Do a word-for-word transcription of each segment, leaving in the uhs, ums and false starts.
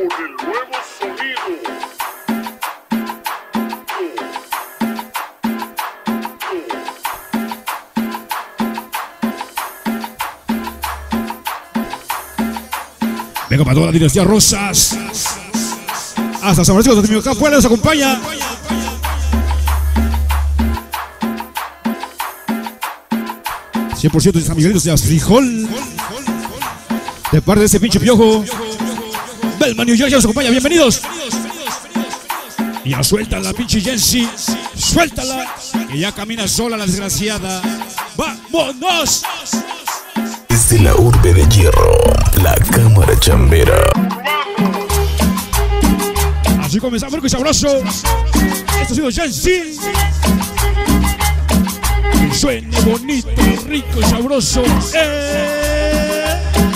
el nuevo sonido. Venga para toda la dinastía Rosas. Hasta San Francisco de Miocán, fuera nos acompaña. cien por ciento de San Miguelitos de Frijol. De parte de ese pinche piojo. Belman, New York, ya nos acompaña. Bienvenidos. Y ya suelta la pinche Jensi. Suéltala. Que ya camina sola la desgraciada. ¡Vámonos! Desde la urbe de hierro, la cámara chambera. Así comenzamos, rico y sabroso. Esto ha sido Jensi. Que suene bonito, rico y sabroso. ¡Eh!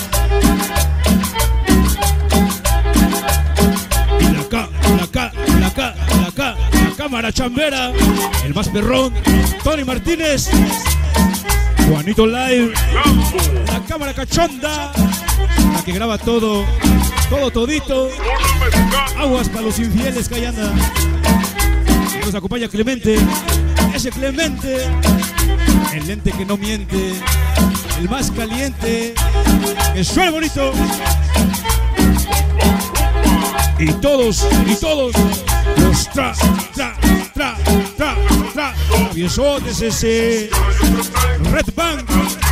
Y la K, la K, la K, la K, la cámara chambera. El más perrón, Tony Martínez. Juanito Live. La cámara cachonda. La que graba todo, todo todito. Aguas para los infieles que ahí anda. Nos acompaña Clemente. Ese Clemente. El lente que no miente. El más caliente. Que suena bonito. Y todos, y todos los tra, tra, tra, tra, tra. Traviesotes ese. Red Bank.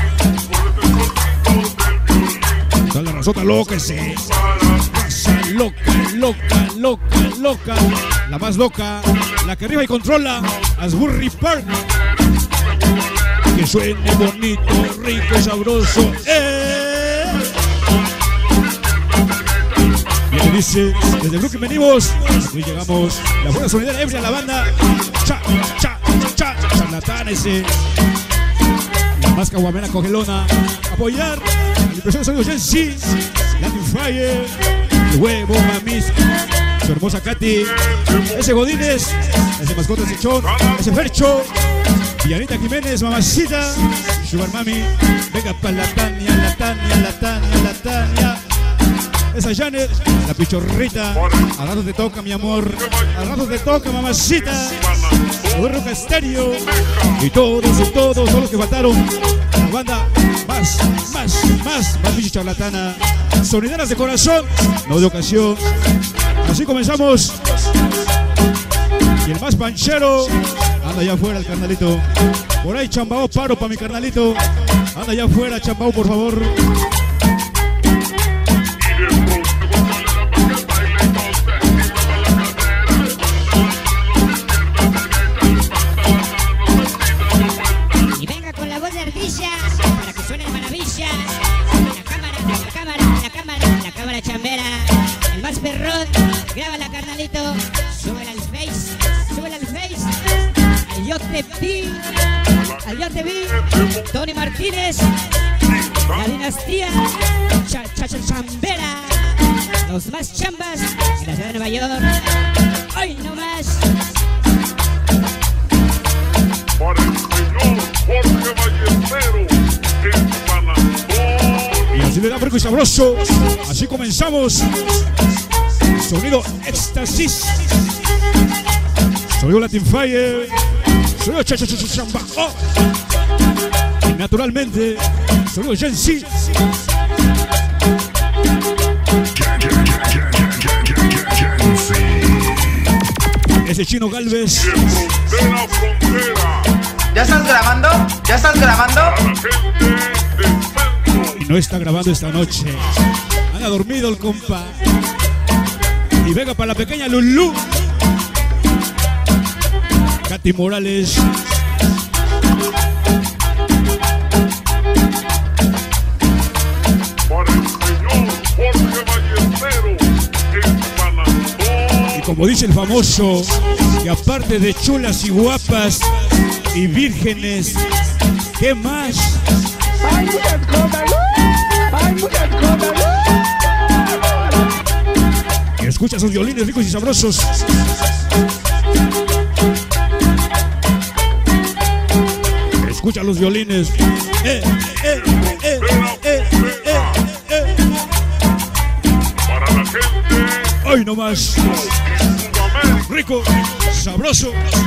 Toda la razota loca ese. Raza loca, loca, loca, loca. La más loca. La que arriba y controla. Asbury Park. Que suene bonito, rico, sabroso. ¡Eh! Y me dice, desde el grupo que venimos, hoy llegamos, la buena sonidera ebria, la banda. Cha, cha, cha, charlatán ese. La más caguamena cogelona. Apoyar. La impresión de sonido Jensi. Latin Fire. El huevo, mamis. Su hermosa Katy. Ese Godínez. Ese mascota Sechón. Ese Fercho. Villanita Jiménez, mamacita. Sugar Mami. Venga pa' la Tania, la Tania, la Tania, la Tania. Esa Janet, la pichorrita. Al rato te toca, mi amor. Al rato te toca, mamacita. Roca Estéreo. Y todos, y todos, todos los que faltaron. La banda más, más, más, más pinche charlatana. Sonideras de corazón, no de ocasión. Así comenzamos. Y el más panchero. Anda allá afuera el carnalito. Por ahí chambao, paro para mi carnalito. Anda allá afuera, chambao, por favor. Y venga con la voz de ardilla para que suene de maravilla. La cámara, la cámara, la cámara, la cámara chambera. El más perrón, graba la carnalito. Súbela al face, súbela al face. Al yo te vi, al yo te vi. Tony Martínez, la dinastía cha, cha, cha, chambera. Los más chambas en la ciudad de Nueva York. Hoy no más. Para el señor Jorge Ballestero en San Antonio. Y así le da rico y sabroso. Así comenzamos. Sonido éxtasis. Sonido Latin Fire. Sonido cha cha cha chamba. Oh. Y naturalmente, sonido Jensi. Ese Chino Galvez. De frontera a frontera. ¿Ya estás grabando? ¿Ya estás grabando? A la gente del centro. Y no está grabando esta noche. Anda dormido el compa. Y venga para la pequeña Lulú. Katy Morales. Para el señor Jorge Ballestero en San Antonio. Y como dice el famoso, que aparte de chulas y guapas y vírgenes, ¿qué más? Hay muchas cosas, hay muchas cosas. Escucha sus violines ricos y sabrosos. Escucha los violines. Eh, eh, eh, eh, eh, eh, eh. Para la gente nomás. Rico, sabroso.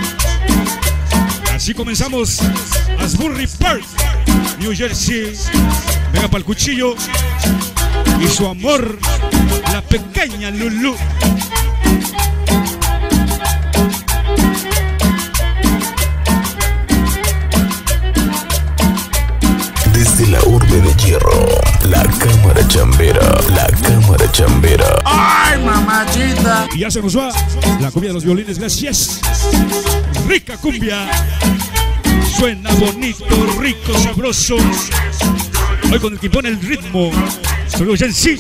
Así comenzamos. Asbury Park, New Jersey. Venga para el cuchillo. Y su amor, la pequeña Lulu. Desde la urbe de hierro, la cámara chambera, la cámara chambera. ¡Ay, mamachita! Y ya se nos va la cumbia de los violines, gracias. Rica cumbia. Suena bonito, rico, sabroso. Hoy con el que pone el ritmo. Solo ya en sí.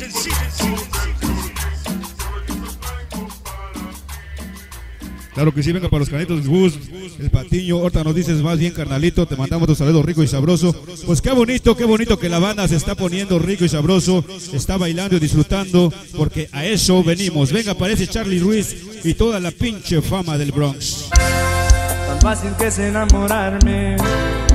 Claro que sí, venga para los carnalitos del bus, el Patiño. Ahorita nos dices más bien, carnalito, te mandamos tu saludo rico y sabroso. Pues qué bonito, qué bonito que la banda se está poniendo rico y sabroso, está bailando y disfrutando, porque a eso venimos. Venga, aparece Charlie Ruiz y toda la pinche fama del Bronx. Tan fácil que es enamorarme.